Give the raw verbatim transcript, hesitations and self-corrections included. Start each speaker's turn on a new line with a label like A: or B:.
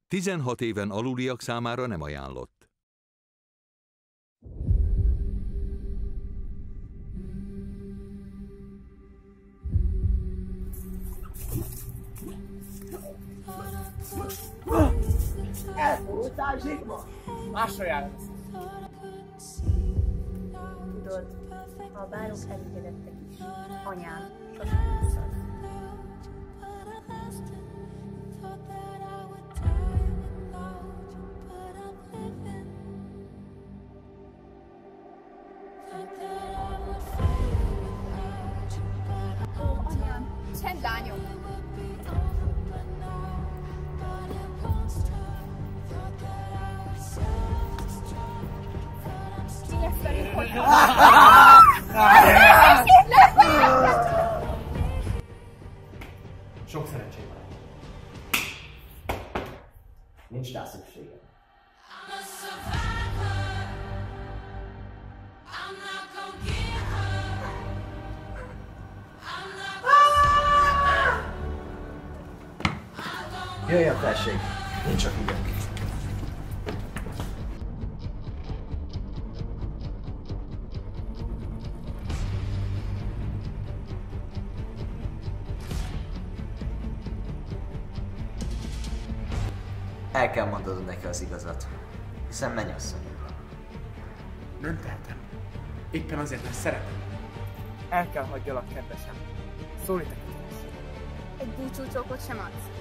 A: tizenhat éven aluliak számára nem ajánlott.
B: Elfordultál, Zsigma? Másra jár.
C: Tudod, ha a bárok elégedettek is, anyám sosem vissza.
D: Ó, anyám, csend, lányom! Miért velünk, hogy...
B: Sok szerencsém van. Nincs rá szükségem. Jöjjön, tessék! Nincs csak ügyek.
E: El kell mondanod neki az igazat, hiszen mennyasszonyod van.
B: Nem tehetem. Éppen azért, mert szeretem. El kell hagyjalak, kedvesem. Szólj neked.
D: Egy búcsúcsókot sem adsz?